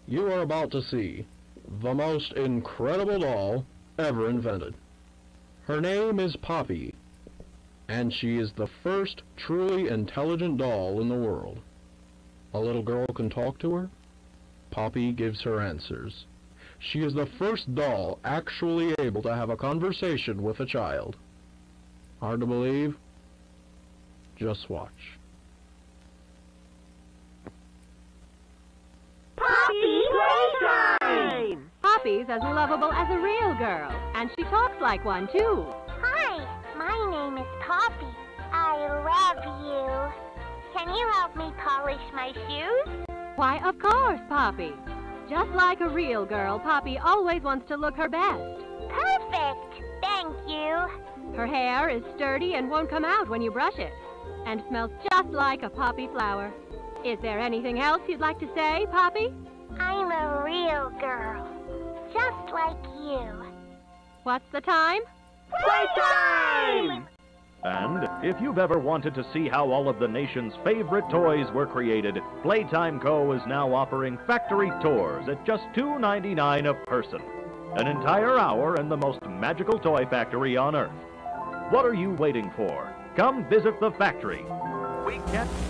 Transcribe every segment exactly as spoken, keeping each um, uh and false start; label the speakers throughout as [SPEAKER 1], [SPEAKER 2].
[SPEAKER 1] You are about to see the most incredible doll ever invented. Her name is Poppy, and she is the first truly intelligent doll in the world. A little girl can talk to her. Poppy gives her answers. She is the first doll actually able to have a conversation with a child. Hard to believe? Just watch.
[SPEAKER 2] Poppy playtime!
[SPEAKER 3] Poppy's as lovable as a real girl, and she talks like one, too.
[SPEAKER 2] Hi, my name is Poppy. I love you. Can you help me polish my shoes?
[SPEAKER 3] Why, of course, Poppy. Just like a real girl, Poppy always wants to look her best.
[SPEAKER 2] Perfect! Thank you.
[SPEAKER 3] Her hair is sturdy and won't come out when you brush it, and smells just like a poppy flower. Is there anything else you'd like to say, Poppy?
[SPEAKER 2] I'm a real girl, just like you.
[SPEAKER 3] What's the time?
[SPEAKER 2] Playtime!
[SPEAKER 4] And if you've ever wanted to see how all of the nation's favorite toys were created, Playtime Co. is now offering factory tours at just two ninety-nine a person. An entire hour in the most magical toy factory on Earth. What are you waiting for? Come visit the factory. We can't...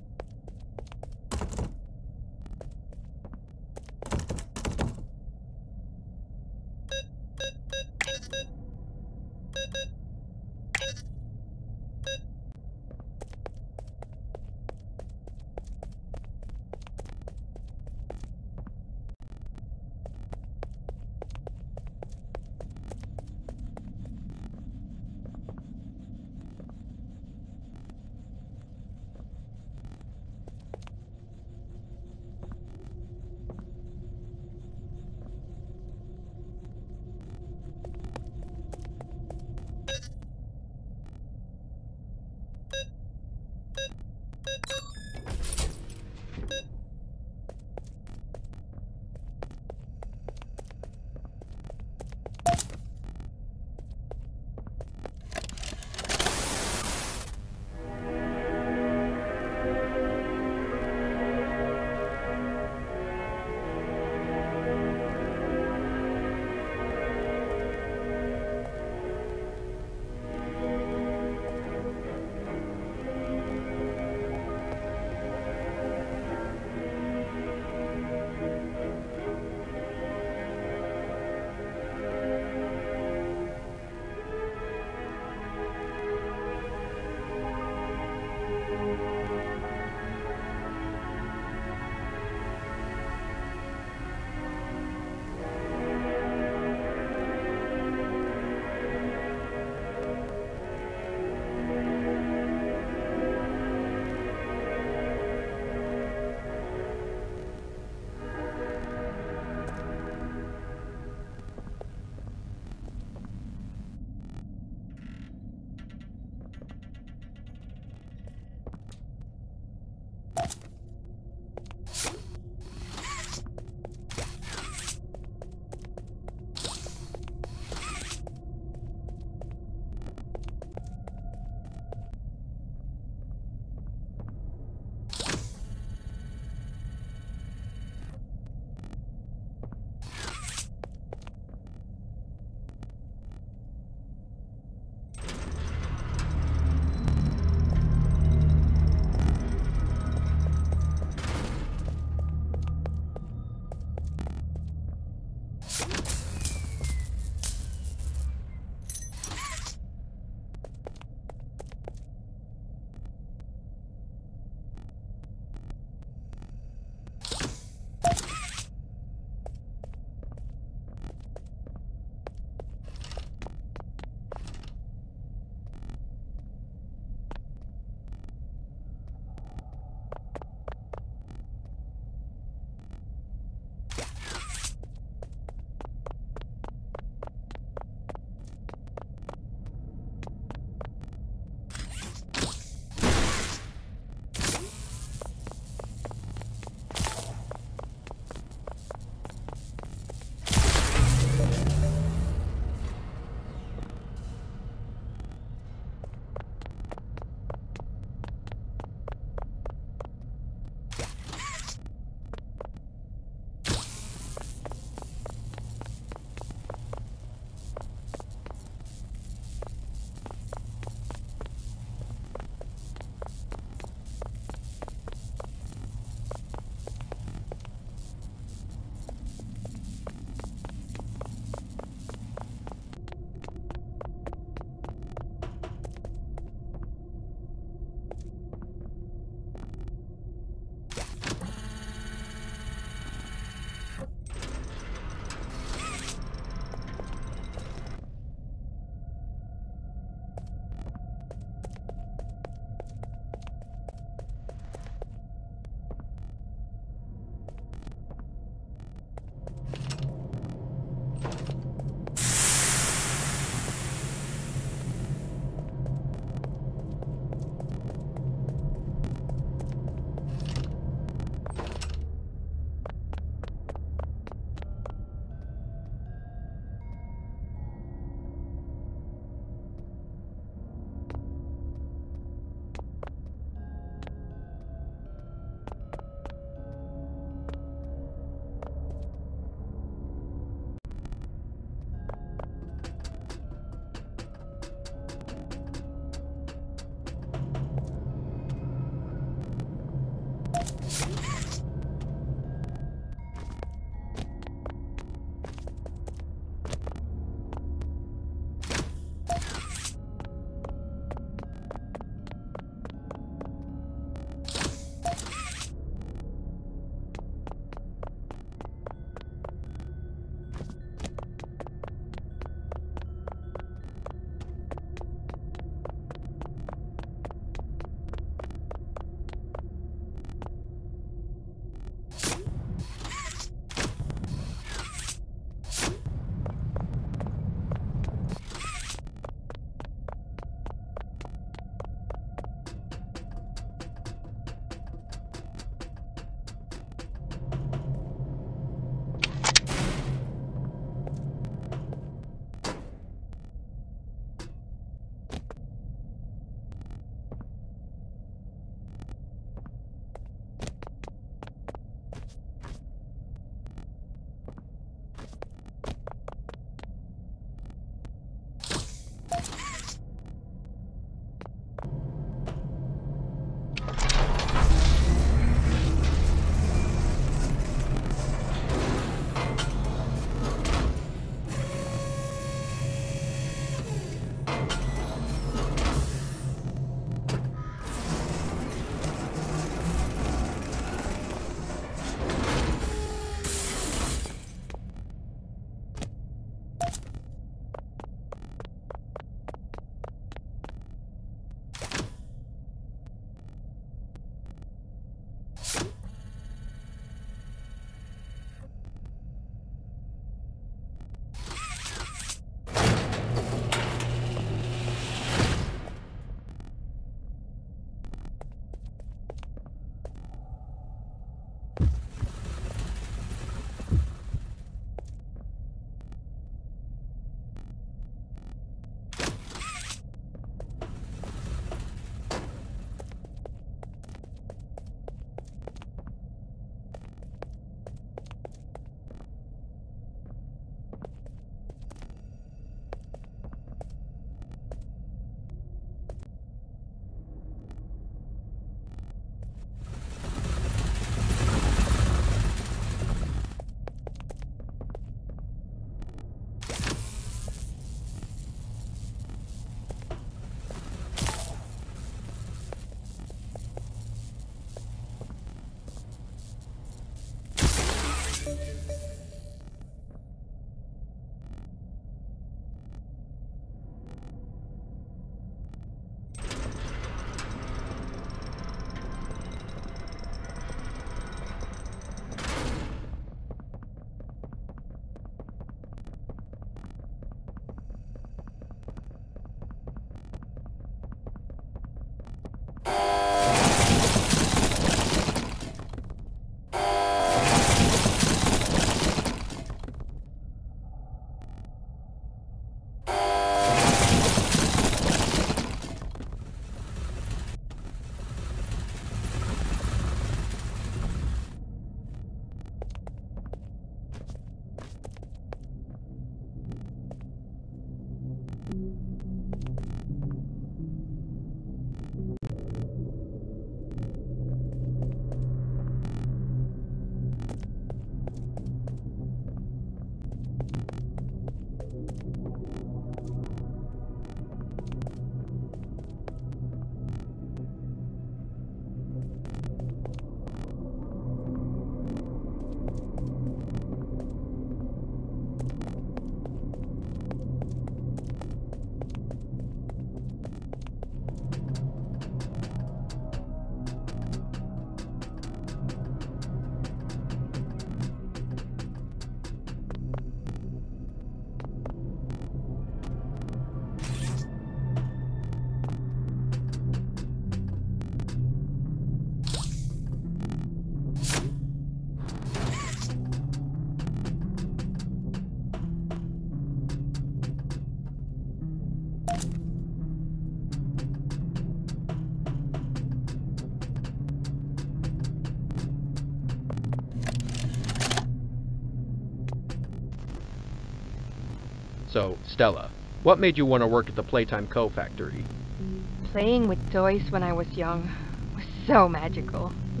[SPEAKER 5] So, Stella, what made you want to work at the Playtime Co. factory?
[SPEAKER 6] Playing with toys when I was young was so magical.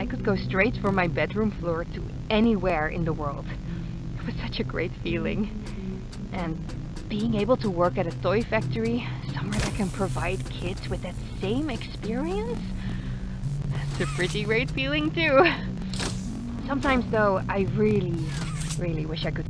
[SPEAKER 6] I could go straight from my bedroom floor to anywhere in the world. It was such a great feeling. And being able to work at a toy factory, somewhere that can provide kids with that same experience, that's a pretty great feeling too. Sometimes though, I really, really wish I could.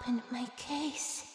[SPEAKER 7] opened my case.